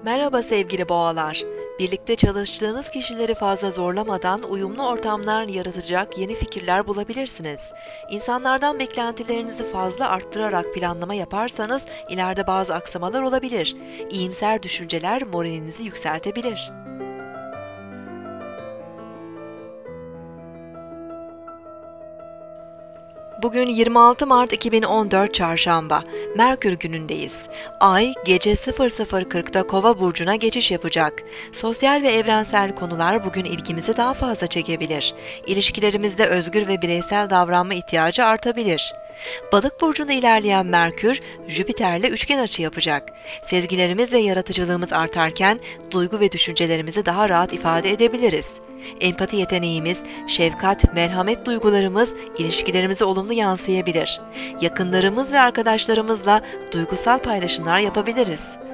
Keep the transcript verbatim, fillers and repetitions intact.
Merhaba sevgili boğalar. Birlikte çalıştığınız kişileri fazla zorlamadan uyumlu ortamlar yaratacak yeni fikirler bulabilirsiniz. İnsanlardan beklentilerinizi fazla arttırarak planlama yaparsanız ileride bazı aksamalar olabilir. İyimser düşünceler moralinizi yükseltebilir. Bugün yirmi altı Mart iki bin on dört Çarşamba, Merkür günündeyiz. Ay, gece sıfır sıfır kırkta Kova burcuna geçiş yapacak. Sosyal ve evrensel konular bugün ilgimizi daha fazla çekebilir. İlişkilerimizde özgür ve bireysel davranma ihtiyacı artabilir. Balık burcunda ilerleyen Merkür, Jüpiter'le üçgen açı yapacak. Sezgilerimiz ve yaratıcılığımız artarken, duygu ve düşüncelerimizi daha rahat ifade edebiliriz. Empati yeteneğimiz, şefkat, merhamet duygularımız ilişkilerimize olumlu yansıyabilir. Yakınlarımız ve arkadaşlarımızla duygusal paylaşımlar yapabiliriz.